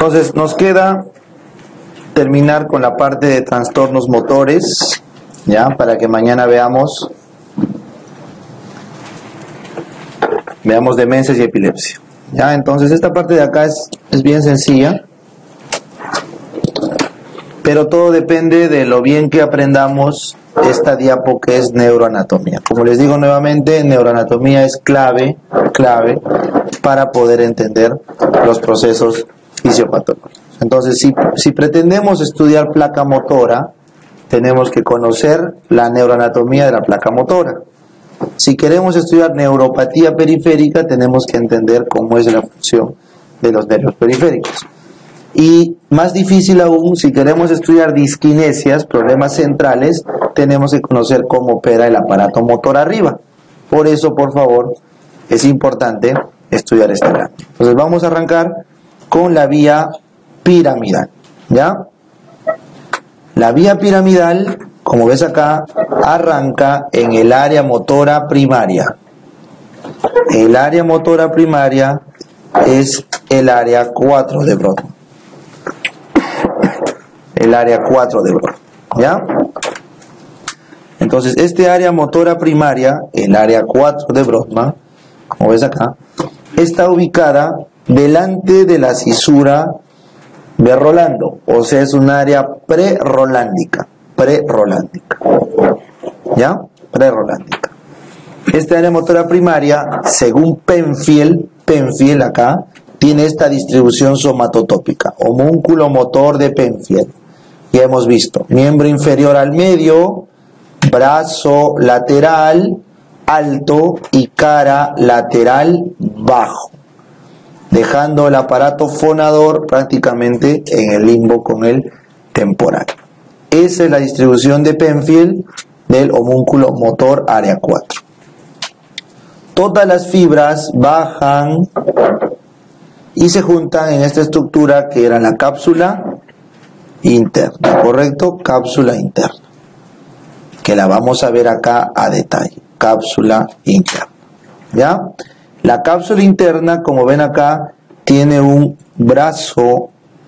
Entonces nos queda terminar con la parte de trastornos motores, ya, para que mañana veamos demencias y epilepsia. Ya, entonces esta parte de acá es bien sencilla, pero todo depende de lo bien que aprendamos esta diapo que es neuroanatomía. Como les digo nuevamente, neuroanatomía es clave para poder entender los procesos fisiopatológicos. Entonces, si pretendemos estudiar placa motora, tenemos que conocer la neuroanatomía de la placa motora. Si queremos estudiar neuropatía periférica, tenemos que entender cómo es la función de los nervios periféricos. Y más difícil aún, si queremos estudiar disquinesias, problemas centrales, tenemos que conocer cómo opera el aparato motor arriba. Por eso, por favor, es importante estudiar esta rama. Entonces vamos a arrancar con la vía piramidal, ¿ya? La vía piramidal, como ves acá, arranca en el área motora primaria. El área motora primaria es el área 4 de Brodmann. El área 4 de Brodmann, ¿ya? Entonces, este área motora primaria, el área 4 de Brodmann, como ves acá, está ubicada delante de la cisura de Rolando, o sea, es un área pre-rolándica, ¿ya? Pre-rolándica. Esta área motora primaria, según Penfield acá, tiene esta distribución somatotópica, homúnculo motor de Penfield. Ya hemos visto, miembro inferior al medio, brazo lateral alto y cara lateral bajo, dejando el aparato fonador prácticamente en el limbo con el temporal. Esa es la distribución de Penfield del homúnculo motor área 4. Todas las fibras bajan y se juntan en esta estructura que era la cápsula interna, ¿correcto? Cápsula interna, que la vamos a ver acá a detalle. Cápsula interna, ¿ya? La cápsula interna, como ven acá, tiene un brazo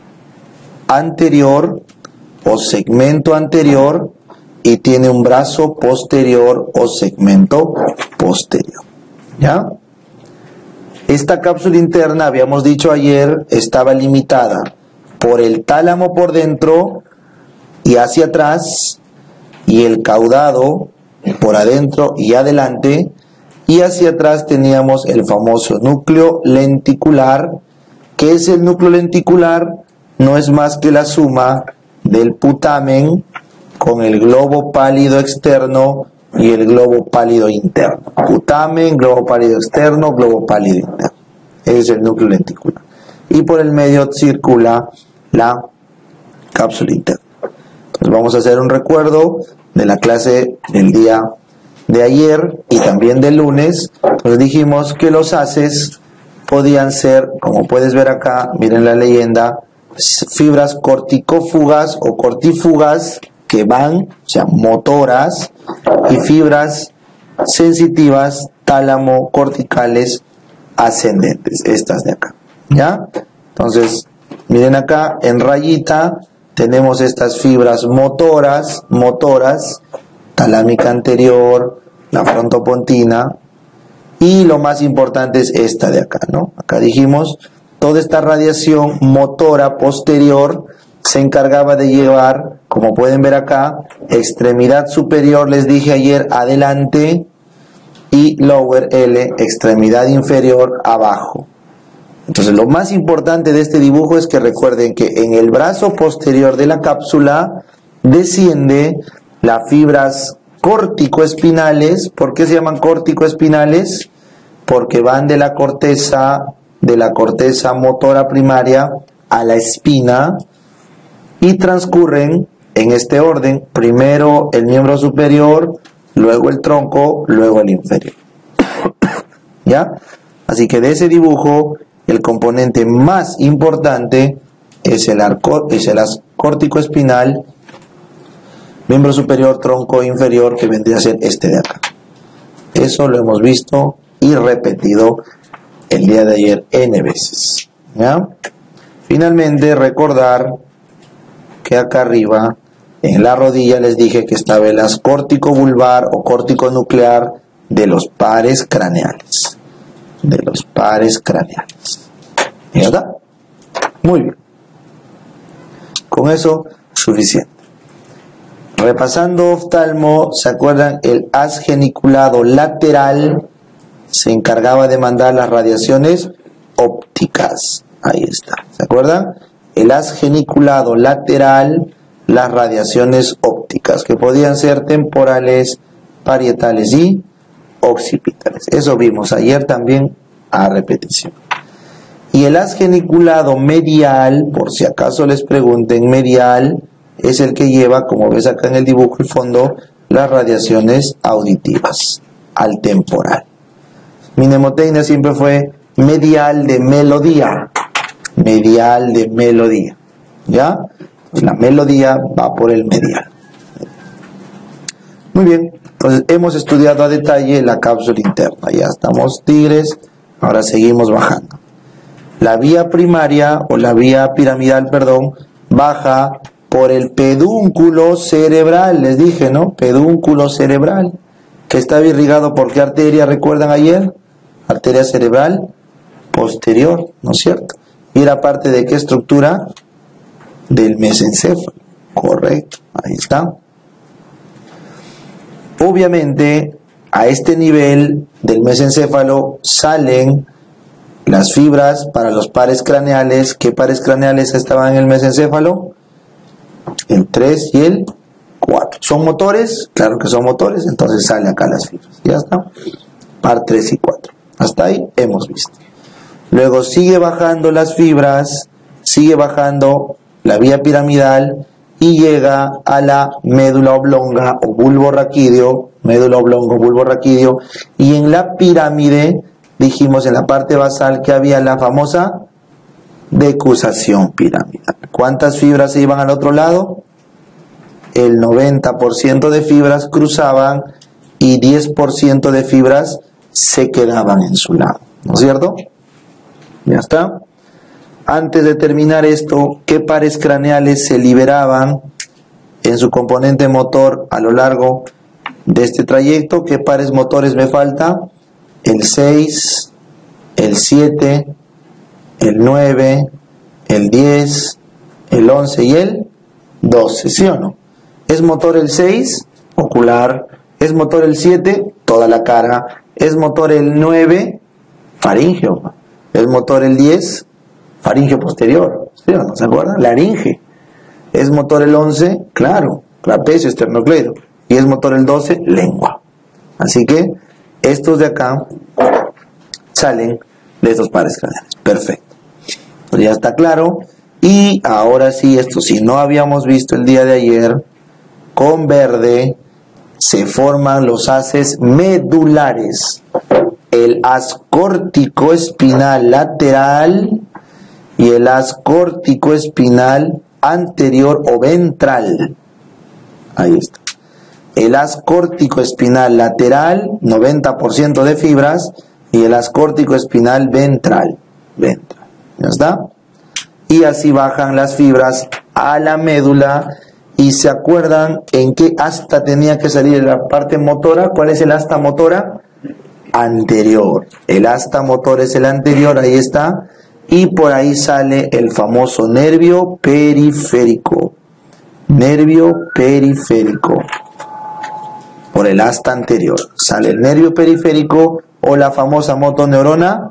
anterior o segmento anterior y tiene un brazo posterior o segmento posterior, ¿ya? Esta cápsula interna, habíamos dicho ayer, estaba limitada por el tálamo por dentro y hacia atrás, y el caudado por adentro y adelante, y hacia atrás teníamos el famoso núcleo lenticular. ¿Qué es el núcleo lenticular? No es más que la suma del putamen con el globo pálido externo y el globo pálido interno. Putamen, globo pálido externo, globo pálido interno. Ese es el núcleo lenticular. Y por el medio circula la cápsula interna. Entonces vamos a hacer un recuerdo de la clase del día de ayer y también del lunes. Entonces dijimos que los haces podían ser, como puedes ver acá, miren la leyenda, fibras corticófugas o cortífugas que van, o sea, motoras, y fibras sensitivas tálamo corticales ascendentes, estas de acá, ¿ya? Entonces, miren acá en rayita tenemos estas fibras motoras, talámica anterior, la frontopontina, y lo más importante es esta de acá, ¿no? Acá dijimos, toda esta radiación motora posterior se encargaba de llevar, como pueden ver acá, extremidad superior, les dije ayer, adelante, y lower L, extremidad inferior, abajo. Entonces lo más importante de este dibujo es que recuerden que en el brazo posterior de la cápsula desciende las fibras córtico-espinales. ¿Por qué se llaman córtico-espinales? Porque van de la corteza motora primaria a la espina y transcurren en este orden: primero el miembro superior, luego el tronco, luego el inferior. ¿Ya? Así que de ese dibujo, el componente más importante es el córtico-espinal, miembro superior, tronco inferior, que vendría a ser este de acá. Eso lo hemos visto y repetido el día de ayer N veces. ¿Ya? Finalmente, recordar que acá arriba, en la rodilla, les dije que estaba el haz córtico-vulvar o córtico-nuclear de los pares craneales. De los pares craneales. ¿Verdad? Muy bien. Con eso, suficiente. Repasando oftalmo, ¿se acuerdan? El haz geniculado lateral se encargaba de mandar las radiaciones ópticas. Ahí está. ¿Se acuerdan? El haz geniculado lateral, las radiaciones ópticas, que podían ser temporales, parietales y occipitales. Eso vimos ayer también a repetición. Y el haz geniculado medial, por si acaso les pregunten, medial es el que lleva, como ves acá en el dibujo el fondo, las radiaciones auditivas al temporal. Mi mnemotecnia siempre fue medial de melodía. Medial de melodía. ¿Ya? Pues la melodía va por el medial. Muy bien. Entonces hemos estudiado a detalle la cápsula interna. Ya estamos tigres. Ahora seguimos bajando. La vía primaria, o la vía piramidal, perdón, baja por el pedúnculo cerebral. Les dije, ¿no? Pedúnculo cerebral. Que estaba irrigado por ¿qué arteria? ¿Recuerdan ayer? Arteria cerebral posterior, ¿no es cierto? Y era parte de ¿qué estructura? Del mesencéfalo. Correcto, ahí está. Obviamente, a este nivel del mesencéfalo salen las fibras para los pares craneales. ¿Qué pares craneales estaban en el mesencéfalo? El 3 y el 4. ¿Son motores? Claro que son motores, entonces sale acá las fibras. Ya está. Par 3 y 4. Hasta ahí hemos visto. Luego sigue bajando las fibras, sigue bajando la vía piramidal y llega a la médula oblonga o bulbo raquídeo, médula oblonga o bulbo raquídeo, y en la pirámide dijimos en la parte basal que había la famosa decusación piramidal. ¿Cuántas fibras se iban al otro lado? El 90% de fibras cruzaban y 10% de fibras se quedaban en su lado. ¿No es cierto? Ya está. Antes de terminar esto, ¿qué pares craneales se liberaban en su componente motor a lo largo de este trayecto? ¿Qué pares motores me falta? El 6, el 7, el 9, el 10, el 11 y el 12, ¿sí o no? ¿Es motor el 6? Ocular. ¿Es motor el 7? Toda la cara. ¿Es motor el 9? Faríngeo. ¿Es motor el 10? Faríngeo posterior. ¿Sí o no? ¿Se acuerdan? Laringe. ¿Es motor el 11? Claro. Trapecio, esternocleido. ¿Y es motor el 12? Lengua. Así que estos de acá salen de estos pares craneales. Perfecto. Pues ya está claro. Y ahora sí, esto si no habíamos visto el día de ayer, con verde se forman los haces medulares. El haz córtico-espinal lateral y el haz córtico-espinal anterior o ventral. Ahí está. El haz córtico-espinal lateral, 90% de fibras, y el haz córtico-espinal ventral. Ventral. ¿Ya está? Y así bajan las fibras a la médula. ¿Y se acuerdan en qué asta tenía que salir la parte motora? ¿Cuál es el asta motora? Anterior. El asta motor es el anterior, ahí está. Y por ahí sale el famoso nervio periférico. Nervio periférico. Por el asta anterior. Sale el nervio periférico o la famosa motoneurona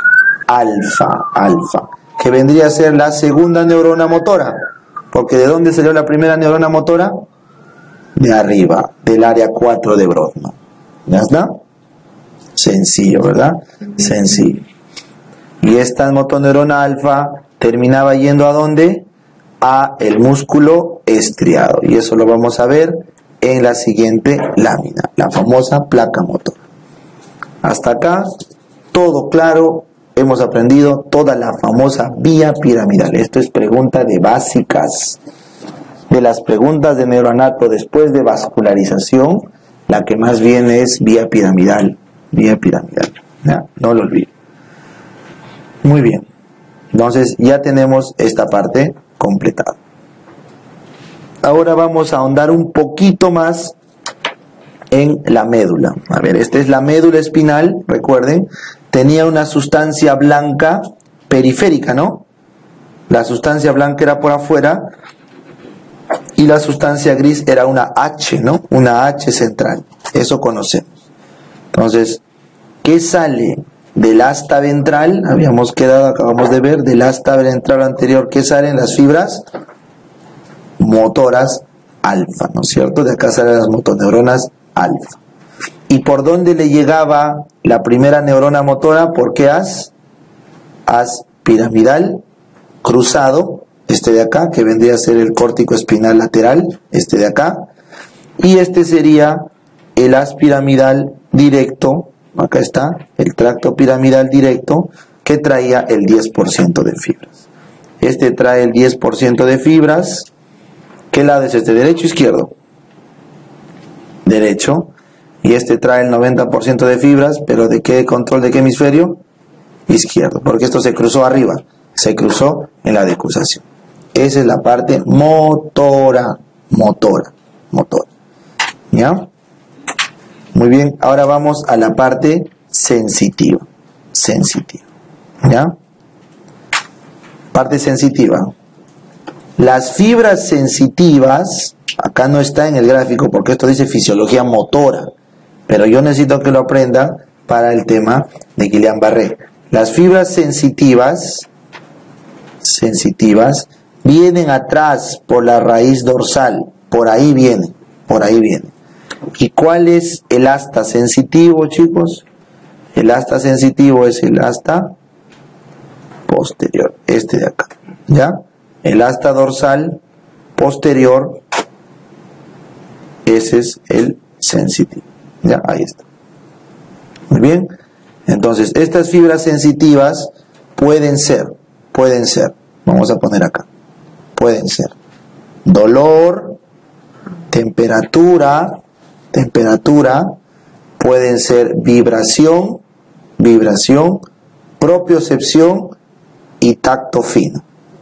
alfa. Alfa. Que vendría a ser la segunda neurona motora. Porque ¿de dónde salió la primera neurona motora? De arriba, del área 4 de Brodmann. ¿Ya está? Sencillo, ¿verdad? Sencillo. Y esta motoneurona alfa terminaba yendo ¿a dónde? A el músculo estriado. Y eso lo vamos a ver en la siguiente lámina, la famosa placa motora. Hasta acá, todo claro. Hemos aprendido toda la famosa vía piramidal. Esto es pregunta de básicas. De las preguntas de neuroanato después de vascularización, la que más viene es vía piramidal. Vía piramidal. ¿Ya? No lo olviden. Muy bien. Entonces ya tenemos esta parte completada. Ahora vamos a ahondar un poquito más en la médula. A ver, esta es la médula espinal, recuerden, tenía una sustancia blanca periférica, ¿no? La sustancia blanca era por afuera y la sustancia gris era una H, ¿no? Una H central. Eso conocemos. Entonces, ¿qué sale del asta ventral? Habíamos quedado, acabamos de ver, del asta ventral anterior, ¿qué salen? Las fibras motoras alfa, ¿no es cierto? De acá salen las motoneuronas alfa. ¿Y por dónde le llegaba la primera neurona motora? ¿Por qué haz? Haz piramidal cruzado, este de acá, que vendría a ser el córtico espinal lateral, este de acá, y este sería el haz piramidal directo, acá está, el tracto piramidal directo, que traía el 10% de fibras. Este trae el 10% de fibras. ¿Qué lado es este? ¿Derecho o izquierdo? Derecho. Y este trae el 90% de fibras, pero ¿de qué control? ¿De qué hemisferio? Izquierdo, porque esto se cruzó arriba, se cruzó en la decruzación. Esa es la parte motora. ¿Ya? Muy bien, ahora vamos a la parte sensitiva. ¿Ya? Parte sensitiva. Las fibras sensitivas, acá no está en el gráfico porque esto dice fisiología motora, pero yo necesito que lo aprendan para el tema de Guillain-Barré. Las fibras sensitivas vienen atrás por la raíz dorsal, por ahí viene. ¿Y cuál es el asta sensitivo, chicos? El asta sensitivo es el asta posterior, este de acá, ¿ya? El asta dorsal posterior, ese es el sensitivo, ¿ya? Ahí está. Muy bien. Entonces, estas fibras sensitivas pueden ser, vamos a poner acá, pueden ser dolor, temperatura, pueden ser vibración, propiocepción y tacto fino.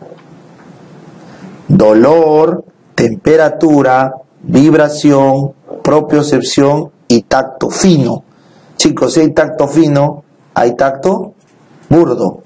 Dolor, temperatura, vibración, propiocepción y tacto fino. Chicos, si hay tacto fino, hay tacto burdo.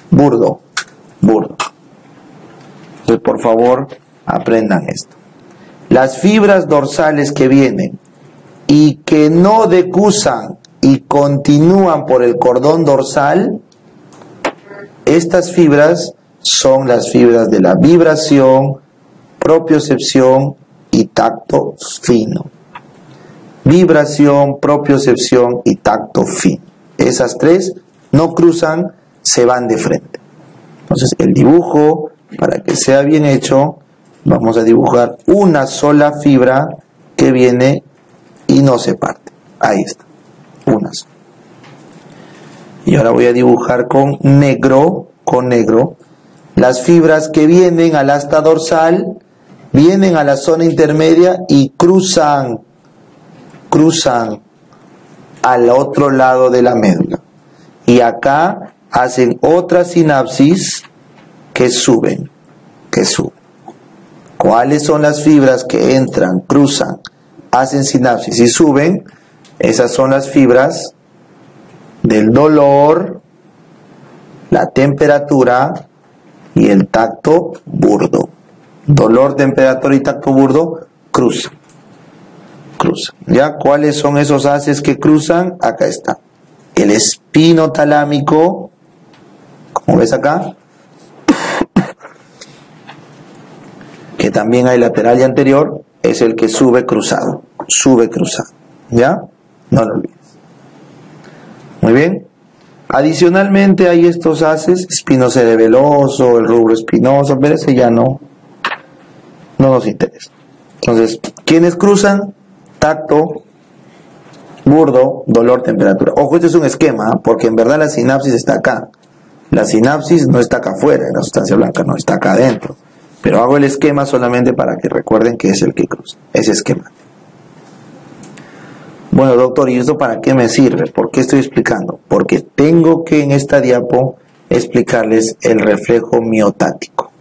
Entonces, por favor, aprendan esto. Las fibras dorsales que vienen y que no decusan y continúan por el cordón dorsal, estas fibras son las fibras de la vibración, propiocepción y tacto fino. Vibración, propiocepción y tacto fino. Esas tres no cruzan, se van de frente. Entonces el dibujo, para que sea bien hecho, vamos a dibujar una sola fibra que viene y no se parte. Ahí está, una sola. Y ahora voy a dibujar con negro, las fibras que vienen al asta dorsal, vienen a la zona intermedia y cruzan al otro lado de la médula. Y acá hacen otra sinapsis que suben. ¿Cuáles son las fibras que entran, cruzan, hacen sinapsis y suben? Esas son las fibras del dolor, la temperatura y el tacto burdo. Dolor, temperatura y tacto burdo cruzan. ¿Ya? ¿Cuáles son esos haces que cruzan? Acá está. El espino talámico, como ves acá, que también hay lateral y anterior, es el que sube cruzado. ¿Ya? No lo olvides. Muy bien. Adicionalmente hay estos haces, espino cerebeloso, el rubro espinoso, pero ese ya no nos interesa. Entonces, ¿quiénes cruzan? Tacto, burdo, dolor, temperatura. Ojo, este es un esquema, porque en verdad la sinapsis está acá. La sinapsis no está acá afuera, en la sustancia blanca, no, está acá adentro. Pero hago el esquema solamente para que recuerden que es el que cruza, ese esquema. Bueno, doctor, ¿y esto para qué me sirve? ¿Por qué estoy explicando? Porque tengo que en esta diapo explicarles el reflejo miotático.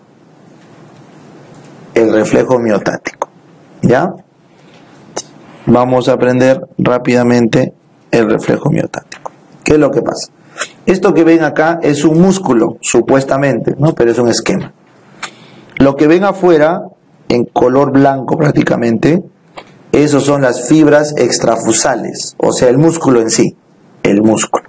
El reflejo miotático. ¿Ya? Vamos a aprender rápidamente el reflejo miotático. ¿Qué es lo que pasa? Esto que ven acá es un músculo, supuestamente, ¿no? Pero es un esquema. Lo que ven afuera, en color blanco prácticamente, esos son las fibras extrafusales, o sea, el músculo en sí, el músculo.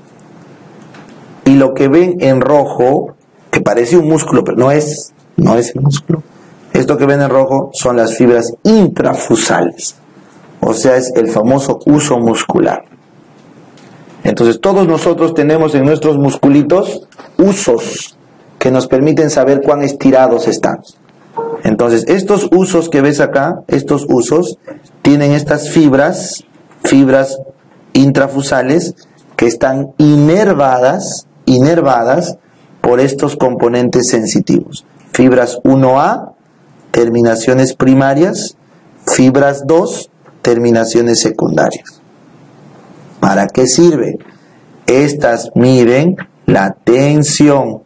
Y lo que ven en rojo, que parece un músculo, pero no es el músculo. Esto que ven en rojo son las fibras intrafusales, o sea, es el famoso huso muscular. Entonces, todos nosotros tenemos en nuestros musculitos husos que nos permiten saber cuán estirados están. Entonces, estos husos que ves acá, estos husos, tienen estas fibras intrafusales que están inervadas por estos componentes sensitivos. Fibras 1A, terminaciones primarias, fibras 2, terminaciones secundarias. ¿Para qué sirve? Estas miden la tensión.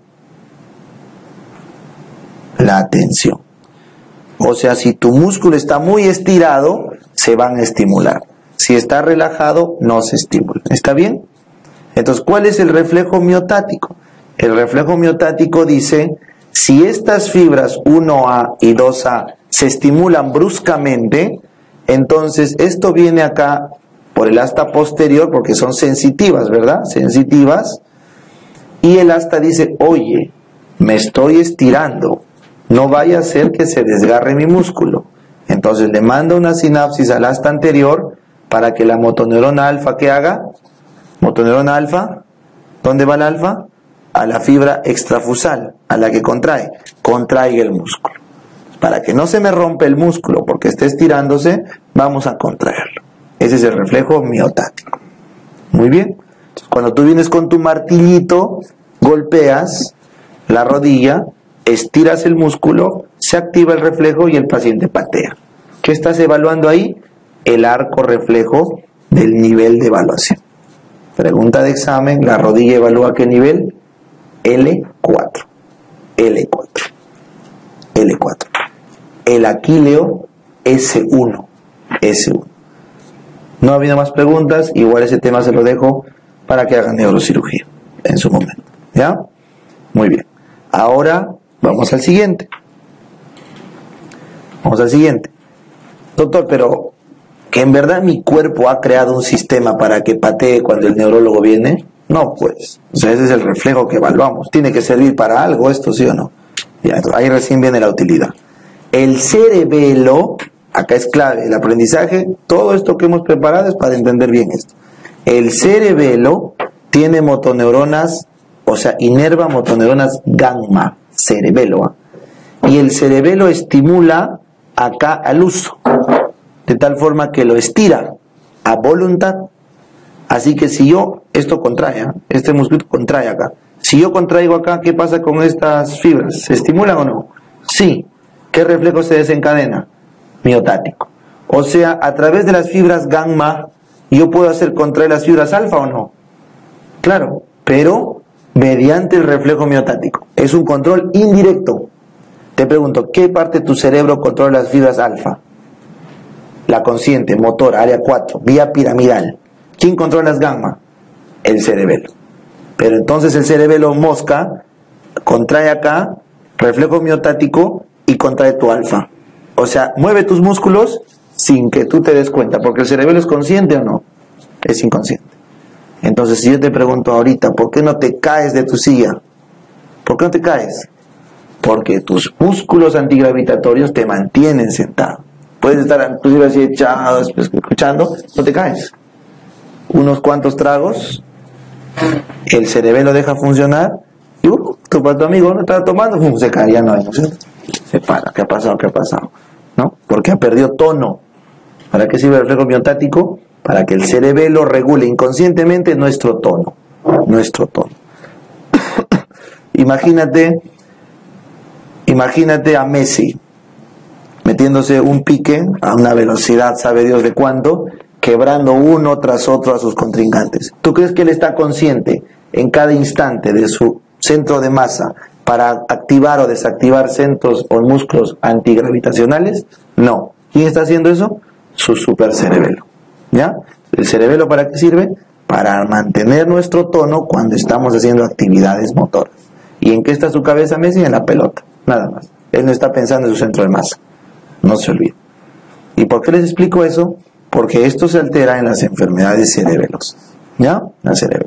La tensión. O sea, si tu músculo está muy estirado, se van a estimular. Si está relajado, no se estimula. ¿Está bien? Entonces, ¿cuál es el reflejo miotático? El reflejo miotático dice, si estas fibras 1A y 2A se estimulan bruscamente, entonces esto viene acá por el asta posterior, porque son sensitivas, ¿verdad? Sensitivas. Y el asta dice, oye, me estoy estirando. No vaya a ser que se desgarre mi músculo. Entonces le manda una sinapsis al asta anterior para que la motoneurona alfa, ¿qué haga? Motoneurona alfa, ¿dónde va la alfa? A la fibra extrafusal, a la que contrae. Contraiga el músculo. Para que no se me rompa el músculo porque esté estirándose, vamos a contraerlo. Ese es el reflejo miotático. Muy bien. Cuando tú vienes con tu martillito, golpeas la rodilla, estiras el músculo, se activa el reflejo y el paciente patea. ¿Qué estás evaluando ahí? El arco reflejo del nivel de evaluación. Pregunta de examen, ¿la rodilla evalúa qué nivel? L4. L4. L4. El aquileo S1. S1. No ha habido más preguntas, igual ese tema se lo dejo para que hagan neurocirugía en su momento. ¿Ya? Muy bien. Ahora vamos al siguiente. Vamos al siguiente. Doctor, pero ¿que en verdad mi cuerpo ha creado un sistema para que patee cuando el neurólogo viene? No, pues. O sea, ese es el reflejo que evaluamos. Tiene que servir para algo esto, ¿sí o no? Ya, ahí recién viene la utilidad. El cerebelo, acá es clave, el aprendizaje, todo esto que hemos preparado es para entender bien esto. El cerebelo tiene motoneuronas, o sea, inerva motoneuronas gamma, cerebelo. Y el cerebelo estimula acá al huso, de tal forma que lo estira a voluntad. Así que si yo, esto contrae, este músculo contrae acá. Si yo contraigo acá, ¿qué pasa con estas fibras? ¿Se estimulan o no? Sí. ¿Qué reflejo se desencadena? Miotático. O sea, a través de las fibras gamma, ¿yo puedo hacer contraer las fibras alfa o no? Claro, pero mediante el reflejo miotático. Es un control indirecto. Te pregunto, ¿qué parte de tu cerebro controla las fibras alfa? La consciente, motor, área 4, vía piramidal. ¿Quién controla las gamma? El cerebelo. Pero entonces el cerebelo mosca contrae acá, reflejo miotático, y contrae tu alfa. O sea, mueve tus músculos sin que tú te des cuenta, porque el cerebelo es consciente o no, es inconsciente. Entonces, si yo te pregunto ahorita, ¿por qué no te caes de tu silla? ¿Por qué no te caes? Porque tus músculos antigravitatorios te mantienen sentado. Puedes estar inclusive así echado, escuchando, no te caes. Unos cuantos tragos, el cerebelo deja funcionar y tu amigo no estaba tomando, se cae, ya no hay emoción. Se para, ¿qué ha pasado? ¿Qué ha pasado? ¿No? Porque ha perdido tono. ¿Para qué sirve el reflejo miotático? Para que el cerebelo regule inconscientemente nuestro tono. Nuestro tono. Imagínate a Messi metiéndose un pique a una velocidad, sabe Dios de cuánto, quebrando uno tras otro a sus contrincantes. ¿Tú crees que él está consciente en cada instante de su centro de masa para activar o desactivar centros o músculos antigravitacionales? No. ¿Quién está haciendo eso? Su supercerebelo. ¿Ya? ¿El cerebelo para qué sirve? Para mantener nuestro tono cuando estamos haciendo actividades motoras. ¿Y en qué está su cabeza, Messi? En la pelota, nada más. Él no está pensando en su centro de masa. No se olvide. ¿Y por qué les explico eso? Porque esto se altera en las enfermedades cerebelosas. ¿Ya? La cerebelo.